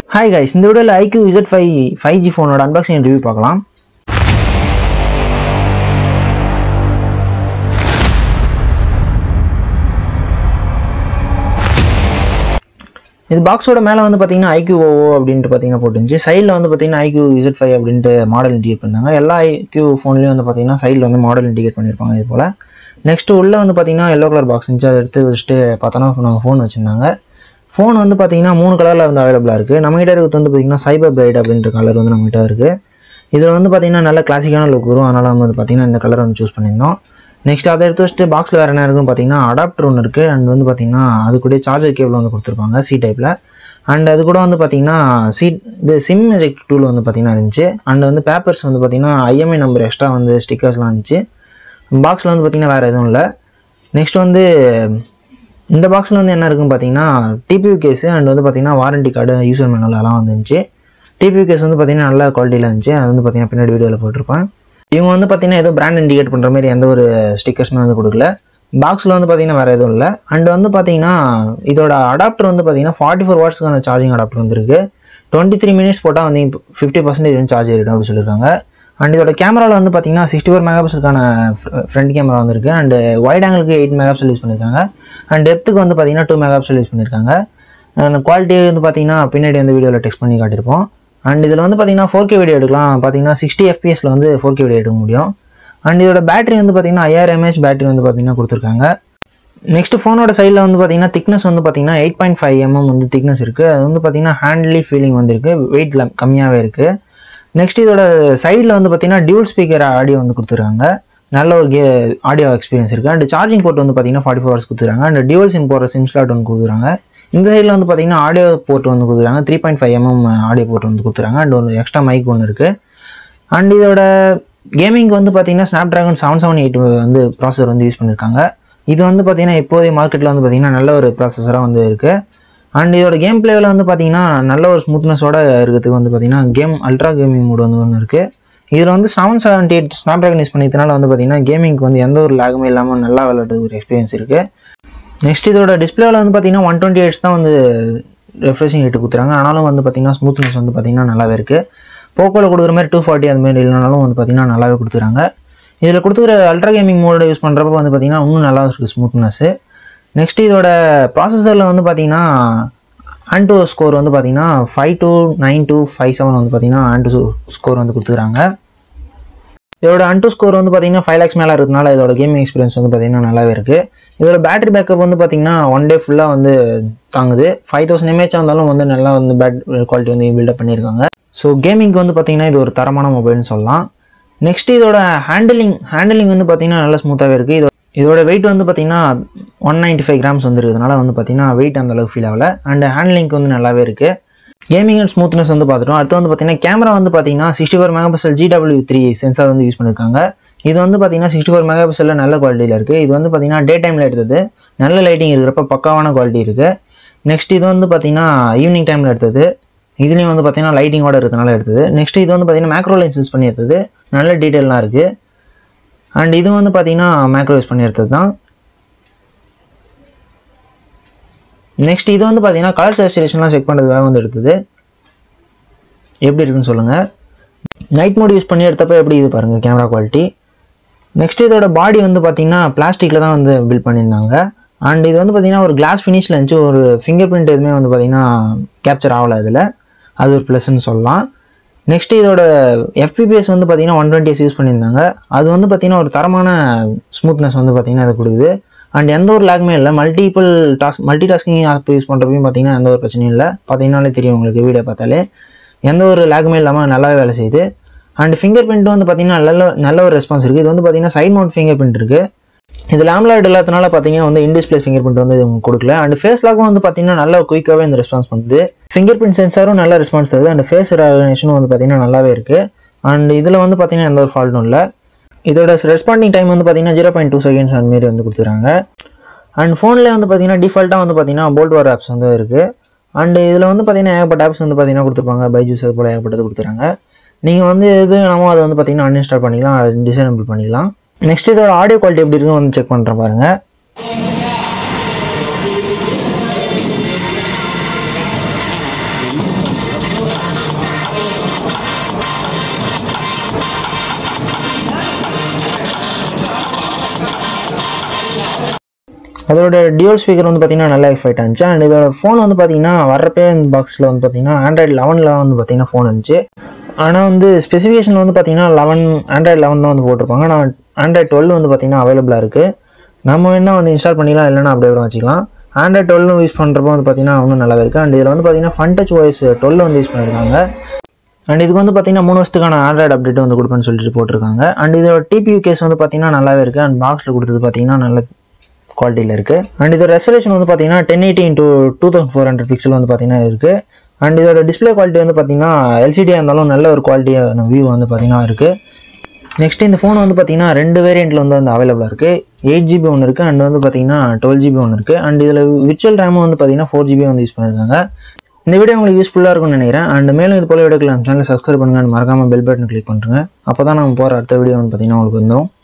Hi guys, இந்த வீடியோல iQOO Z5 5G ஃபோனோட அன்பாக்சிங் ரிவ்யூ பார்க்கலாம். இது பாக்ஸோட மேல வந்து பாத்தீங்கன்னா iQOO அப்படினு பாத்தீங்கன்னா போட்டுருந்துச்சு. சைடுல வந்து பாத்தீங்கன்னா iQOO Z5 அப்படினு மாடல் இண்டிகேட் பண்ணாங்க. எல்லா iQOO ஃபோன்லயும் வந்து பாத்தீங்கன்னா சைடுல வந்து மாடல் இண்டிகேட் பண்ணிருப்பாங்க இது போல. நெக்ஸ்ட் உள்ள வந்து பாத்தீங்கன்னா yellow color பாக்ஸ் இருந்துச்சு. அதை எடுத்து வச்சிட்டு பார்த்தோம்னா நம்ம ஃபோன் வச்சிருந்தாங்க. ஃபோன் வந்து பாத்தீங்கன்னா மூணு கலர்ல வந்து அவைலபிளா இருக்கு. நம்ம கிட்ட இருக்கிறது வந்து பாத்தீங்கன்னா சைபர் பிரைட் அப்படின்ற கலர் வந்து நம்ம கிட்ட இருக்கு. இது வந்து பாத்தீங்கன்னா நல்ல கிளாசிக்கான லுக் வரும். அதனால வந்து பாத்தீங்கன்னா இந்த கலர் வந்து சூஸ் பண்ணிருந்தோம். நெக்ஸ்ட் அதை எடுத்து வச்சிட்டு பாக்ஸ்ல வேற என்ன இருக்குன்னு பாத்தீங்கன்னா அடாப்டர் ஒன்று இருக்கு. அண்ட் வந்து பாத்தீங்கன்னா அது கூட சார்ஜர் கேபிள் வந்து கொடுத்துருப்பாங்க சி டைப்ல. அண்ட் அது கூட வந்து பாத்தீங்கன்னா இது சிம் எஜெக்ட் டூல் வந்து பாத்தீங்கன்னா இருந்துச்சு. அண்ட் வந்து பேப்பர்ஸ் வந்து பாத்தீங்கன்னா IMI நம்பர் எக்ஸ்ட்ரா வந்து ஸ்டிக்கர்ஸ்லாம் இருந்துச்சு. பாக்ஸ்ல வந்து பாத்தீங்கன்னா வேற எதுவும் இல்லை. நெக்ஸ்ட் வந்து இந்த பாக்ஸில் வந்து என்ன இருக்குன்னு பார்த்தீங்கன்னா டிபியூ கேஸு அண்ட் வந்து பார்த்தீங்கன்னா வாரண்டி கார்டு யூசர் மேனுவல் அதெல்லாம் வந்துருந்துச்சு. டிபியூ கேஸ் வந்து பார்த்தீங்கன்னா நல்ல குவாலிட்டியில் இருந்துச்சு. அது வந்து பார்த்தீங்கன்னா பின்னாடி வீடியோவில் போட்டிருப்பேன். இவங்க வந்து பார்த்தீங்கன்னா ஏதோ பிராண்ட் இண்டிகேட் பண்ணுற மாதிரி எந்த ஒரு ஸ்டிக்கர்ஸுமே வந்து கொடுக்கல. பாக்ஸில் வந்து பார்த்தீங்கன்னா வேறு எதுவும் இல்லை. அண்ட் வந்து பார்த்தீங்கன்னா இதோட அடாப்டர் வந்து பார்த்தீங்கன்னா 44 வாட்ஸ்க்கான சார்ஜிங் அடாப்டர் வந்துருக்கு. 23 மினிட்ஸ் போட்டால் வந்து 50% சார்ஜ் ஏறிடும் அப்படின்னு சொல்லியிருக்காங்க. அண்ட் இதோட கேமராவில் வந்து பார்த்தீங்கன்னா 64 மெகாபிக்சலுக்கான ஃப்ரண்ட் கேமரா வந்துருக்கு. அண்ட் வைட் ஆங்கிளுக்கு 8 மெகாபிக்சல் யூஸ் பண்ணியிருக்காங்க. அண்ட் டெப்த்துக்கு வந்து பார்த்தீங்கன்னா 2 மெகாபிக்சல் யூஸ் பண்ணியிருக்காங்க. அண்ட் குவாலிட்டி வந்து பார்த்தீங்கன்னா பின்னாடி வந்து வீடியோவில் டெஸ்ட் பண்ணி காட்டியிருப்போம். அண்ட் இதில் வந்து பார்த்தீங்கன்னா 4K வீடியோ எடுக்கலாம். பார்த்தீங்கன்னா 60 FPS வந்து 4K வீடியோ எடுக்க முடியும். அண்ட் இதோட பேட்டரி வந்து பார்த்தீங்கன்னா 5000 mAh பேட்டரி வந்து பார்த்தீங்கன்னா கொடுத்துருக்காங்க. நெக்ஸ்ட் ஃபோனோட சைடில் வந்து பார்த்தீங்கன்னா திக்னஸ் வந்து பார்த்தீங்கன்னா 8.5 mm வந்து திக்னஸ் இருக்குது. அது வந்து பார்த்தீங்கன்னா ஹேண்ட்லி ஃபீலிங் வந்துருக்கு. வெயிட் கம்மியாகவே இருக்குது. நெக்ஸ்ட் இதோட சைடில் வந்து பார்த்தீங்கன்னா டியூல் ஸ்பீக்கர் ஆடியோ வந்து கொடுத்துருக்காங்க. நல்ல ஒரு ஆடியோ எக்ஸ்பீரியன்ஸ் இருக்குது. அண்ட் சார்ஜிங் போர்ட் வந்து பார்த்தீங்கன்னா 44 வாட்ஸ் கொடுத்துருக்காங்க. அண்ட் டியூவல் சிம் போடுற சிம் ஸ்லாட் வந்து கொடுக்குறாங்க. இந்த சைடில் வந்து பார்த்தீங்கன்னா ஆடியோ போர்ட் வந்து கொடுக்குறாங்க. 3.5 mm ஆடியோ போர்ட் வந்து கொடுத்துருக்காங்க. அண்ட் ஒரு எக்ஸ்ட்ரா மைக் ஒன்று இருக்குது. அண்ட் இதோட கேமிங் வந்து பார்த்தீங்கன்னா Snapdragon 778 வந்து ப்ராசஸர் வந்து யூஸ் பண்ணியிருக்காங்க. இது வந்து பார்த்தீங்கன்னா இப்போதைய மார்க்கெட்டில் வந்து பார்த்தீங்கன்னா நல்ல ஒரு ப்ராசஸராக வந்து இருக்குது. அண்ட் இதோட கேம் பிளேவில் வந்து பார்த்தீங்கன்னா நல்ல ஒரு ஸ்மூத்னஸோட இருக்கிறதுக்கு வந்து பார்த்தீங்கன்னா அல்ட்ரா கேமிங் மோட் வந்து ஒன்று இருக்குது. இதில் வந்து 778 ஸ்னாப்ட்ராகன் யூஸ் பண்ணிக்கிறதுனால வந்து பார்த்தீங்கன்னா கேமிங்க்கு வந்து எந்த ஒரு லேகுமே இல்லாமல் நல்லா விளையாடுறது ஒரு எக்ஸ்பீரியன்ஸ் இருக்குது. நெக்ஸ்ட் இதோட டிஸ்பிளேவில் வந்து பார்த்தீங்கன்னா 120 Hz தான் வந்து ரெஃப்ரெஷிங் ரேட்டு கொடுத்துறாங்க. ஆனாலும் வந்து பார்த்தீங்கன்னா ஸ்மூத்னஸ் வந்து பார்த்தீங்கன்னா நல்லாவே இருக்குது. போக்கோவில் கொடுக்குற மாதிரி 240 அது மாதிரி இல்லைனாலும் வந்து பார்த்தீங்கன்னா நல்லாவே கொடுத்துறாங்க. இதில் கொடுத்துக்கிற அல்ட்ரா கேமிங் மோட யூஸ் பண்ணுறப்ப வந்து பார்த்தீங்கன்னா இன்னும் நல்லா இருக்குது ஸ்மூத்னஸ்ஸு. நெக்ஸ்ட் இதோட ப்ராசஸரில் வந்து பார்த்தீங்கன்னா ANTU ஸ்கோர் வந்து பார்த்தீங்கன்னா 529257 வந்து பார்த்தீங்கன்னா ANTU ஸ்கோர் வந்து கொடுத்துக்கிறாங்க. இதோட ANTU ஸ்கோர் வந்து பார்த்தீங்கன்னா 5 lakhs மேலே இருக்கிறதுனால இதோட கேமிங் எக்ஸ்பீரியன்ஸ் வந்து பார்த்தீங்கன்னா நல்லாவே இருக்குது. இதோட பேட்டரி பேக்கப் வந்து பார்த்தீங்கன்னா 1 day ஃபுல்லாக வந்து தாங்குது. 5000 mAh இருந்தாலும் வந்து நல்லா வந்து குவாலிட்டி வந்து பில்டப் பண்ணியிருக்காங்க. ஸோ கேமிங்க்கு வந்து பார்த்தீங்கன்னா இது ஒரு தரமான மொபைல்னு சொல்லலாம். நெக்ஸ்ட் இதோட ஹேண்டிலிங் வந்து பார்த்தீங்கன்னா நல்லா ஸ்மூத்தாகவே இருக்குது. இதோட வெயிட் வந்து பார்த்தீங்கன்னா 195 grams வந்துருக்கிறதுனால வந்து பார்த்தீங்கன்னா வெயிட் அந்த அளவுக்கு ஃபீல் ஆகல. அண்ட் ஹேண்ட்லிங்க் வந்து நல்லாவே இருக்குது. கேமிங் அண்ட் ஸ்மூத்னஸ் வந்து பார்த்துட்டோம். அடுத்து வந்து பார்த்தீங்கன்னா கேமரா வந்து பார்த்தீங்கன்னா 64 மெகாபிக்சல் GW3 சென்சார் வந்து யூஸ் பண்ணியிருக்காங்க. இது வந்து பார்த்தீங்கன்னா 64 மெகாபிக்சலில் நல்ல குவாலிட்டியில் இருக்குது. இது வந்து பார்த்தீங்கன்னா டே டைமில் எடுத்தது. நல்ல லைட்டிங் இருக்கிறப்ப பக்காவான குவாலிட்டி இருக்குது. நெக்ஸ்ட் இது வந்து பார்த்தீங்கன்னா ஈவினிங் டைமில் எடுத்தது. இதுலேயும் வந்து பார்த்தீங்கன்னா லைட்டிங்கோட இருக்கிறதுனால எடுத்தது. நெக்ஸ்ட் இது வந்து பார்த்தீங்கன்னா மேக்ரோ லென்ஸ் யூஸ் பண்ணி எடுத்தது. நல்ல டீட்டெயிலாம் இருக்குது. அண்ட் இது வந்து பார்த்தீங்கன்னா மேக்ரோ யூஸ் பண்ணி எடுத்தது தான். நெக்ஸ்ட் இது வந்து பார்த்தீங்கன்னா கலர் சேச்சுரேஷன்லாம் செக் பண்ணுறதுக்காக வந்து எடுத்தது. எப்படி இருக்குன்னு சொல்லுங்கள். நைட் மோட் யூஸ் பண்ணி எடுத்தப்போ எப்படி இது பாருங்கள் கேமரா குவாலிட்டி. நெக்ஸ்ட் இதோட பாடி வந்து பார்த்தீங்கன்னா பிளாஸ்டிக்கில் தான் வந்து பில்ட் பண்ணியிருந்தாங்க. அண்ட் இது வந்து பார்த்தீங்கன்னா ஒரு கிளாஸ் ஃபினிஷில் இருந்துச்சு. ஒரு ஃபிங்கர் பிரிண்ட் எதுவுமே வந்து பார்த்தீங்கன்னா கேப்சர் ஆகலை இதில். அது ஒரு ப்ளஸ்ன்னு சொல்லலாம். நெக்ஸ்ட் இதோட FPS வந்து பார்த்தீங்கன்னா 120 யூஸ் பண்ணியிருந்தாங்க. அது வந்து பார்த்தீங்கன்னா ஒரு தரமான ஸ்மூத்னஸ் வந்து பார்த்தீங்கன்னா அது கொடுக்குது. அண்ட் எந்த ஒரு லேக்குமே இல்லை. மல்டி டாஸ்கிங் ஆப் யூஸ் பண்ணுறப்பையும் பார்த்தீங்கன்னா எந்த ஒரு பிரச்சனையும் இல்லை. பார்த்தீங்கன்னாலே தெரியும் உங்களுக்கு வீடியோ பார்த்தாலே எந்த ஒரு லேக்குமே இல்லாமல் நல்லாவே வேலை செய்யுது. அண்ட் ஃபிங்கர் பிரிண்ட் வந்து பார்த்தீங்கன்னா நல்ல ஒரு ரெஸ்பான்ஸ் இருக்குது. இது வந்து பார்த்தீங்கன்னா சைட் மவுண்ட் ஃபிங்கர் பிரிண்ட் இருக்குது. இது லேம்லைட் இல்லாதனால பார்த்தீங்கன்னா வந்து இன்டிஸ்பிளே ஃபிங்கர் பிரிண்ட் வந்து கொடுக்கல. அண்ட் ஃபேஸ் லாக்கும் வந்து பார்த்தீங்கன்னா நல்லா குயிக்காகவே இந்த ரெஸ்பான்ஸ் பண்ணுது. ஃபிங்கர் பிரிண்ட் சென்சாரும் நல்ல ரெஸ்பான்ஸ் தருது. அண்ட் ஃபேஸ் ரெகக்னிஷனும் வந்து பார்த்தீங்கன்னா நல்லாவே இருக்குது. அண்ட் இதில் வந்து பார்த்தீங்கன்னா எந்த ஒரு ஃபால்ட்டும் இல்லை. இதோட ரெஸ்பாண்டிங் டைம் வந்து பார்த்தீங்கன்னா 0.2 seconds அந்த மாரி வந்து கொடுத்துறாங்க. அண்ட் ஃபோனில் வந்து பார்த்தீங்கன்னா டிஃபால்ட்டாக வந்து பார்த்தீங்கன்னா போல்ட் வார் ஆப்ஸ் வந்து இருக்குது. அண்ட் இதில் வந்து பார்த்தீங்கன்னா ஏகப்பட்ட ஆப்ஸ் வந்து பார்த்தீங்கன்னா கொடுத்துருப்பாங்க. பைஜூஸ் அது போல் ஏகப்பட்டது கொடுத்துறாங்க. நீங்கள் வந்து எது வேணுமோ அதை வந்து பார்த்தீங்கன்னா அன்இன்ஸ்டால் பண்ணிக்கலாம், அதை டிசேபிள் பண்ணிக்கலாம். நெக்ஸ்ட் இதோட ஆடியோ குவாலிட்டி எப்படி இருக்குன்னு வந்து செக் பண்ணுறேன் பாருங்கள். அதோட டியூல் ஸ்பீக்கர் வந்து பார்த்தீங்கன்னா நல்லா எஃபெக்ட் ஆச்சு. அண்ட் இதோட ஃபோன் வந்து பார்த்தீங்கன்னா வர்றப்பே பாக்ஸில் வந்து பார்த்தீங்கன்னா Android 11 வந்து பார்த்தீங்கன்னா ஃபோன் இருந்துச்சு. ஆனால் வந்து ஸ்பெசிஃபிகேஷன் வந்து பார்த்தீங்கன்னா Android 11 தான் வந்து போட்டிருப்பாங்க. ஆனால் Android 12 வந்து பார்த்தீங்கன்னா அவைலபிளாக இருக்குது. நம்ம வேணால் வந்து இன்ஸ்டால் பண்ணிக்கலாம், இல்லைனா அப்படியே கூட வச்சுக்கலாம். Android 12 யூஸ் பண்ணுறப்போ வந்து பார்த்தீங்கன்னா இன்னும் நல்லாவே இருக்குது. அண்ட் இதில் வந்து பார்த்தீங்கன்னா FunTouch OS 12 வந்து யூஸ் பண்ணியிருக்காங்க. அண்ட் இதுக்கு வந்து பார்த்தீங்கன்னா 3 வருஷத்துக்கான ஆண்ட்ராய்டு அப்டேட் வந்து கொடுப்பேன்னு சொல்லிட்டு போட்டிருக்காங்க. அண்ட் இதோட டிபியூ கேஸ் வந்து பார்த்தீங்கன்னா நல்லாவே இருக்குது. அண்ட் பாக்ஸில் கொடுத்தது பார்த்தீங்கன்னா நல்ல குவாலிட்டியில் இருக்குது. அண்ட் இதோட ரெசல்யூஷன் வந்து பார்த்தீங்கன்னா 1080x2400 பிக்சல் வந்து பார்த்தீங்கன்னா இருக்குது. அண்ட் இதோட டிஸ்பிளே குவாலிட்டி வந்து பார்த்தீங்கன்னா எல்சிடியாக இருந்தாலும் நல்ல ஒரு குவாலிட்டியான வியூ வந்து பார்த்தீங்கன்னா இருக்குது. நெக்ஸ்ட் இந்த ஃபோன் வந்து பார்த்தீங்கன்னா 2 வேரியண்ட்டில் வந்து அவைலபிளாக இருக்குது. 8GB ஒன்று இருக்குது, அண்ட் வந்து பார்த்தீங்கன்னா 12GB ஒன்று இருக்குது. அண்ட் இதில் விர்ச்சுவல் ரேமும் வந்து பார்த்தீங்கன்னா 4GB வந்து யூஸ் பண்ணியிருக்காங்க. இந்த வீடியோ உங்களுக்கு யூஸ்ஃபுல்லாக இருக்கும்னு நினைக்கிறேன். அண்ட் மேலும் இது போல வீடியோக்கள் நம்ம சேனலை சப்ஸ்கிரைப் பண்ணுங்க, மறக்காமல் பெல் பட்டன் கிளிக் பண்ணுறேங்க. அப்போ தான் நம்ம போகிற அடுத்த வீடியோ வந்து பார்த்தீங்கன்னா உங்களுக்கு வந்துடும்.